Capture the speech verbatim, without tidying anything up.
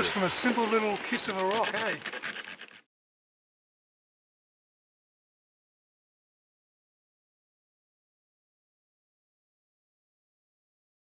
Just from a simple little kiss of a rock, eh?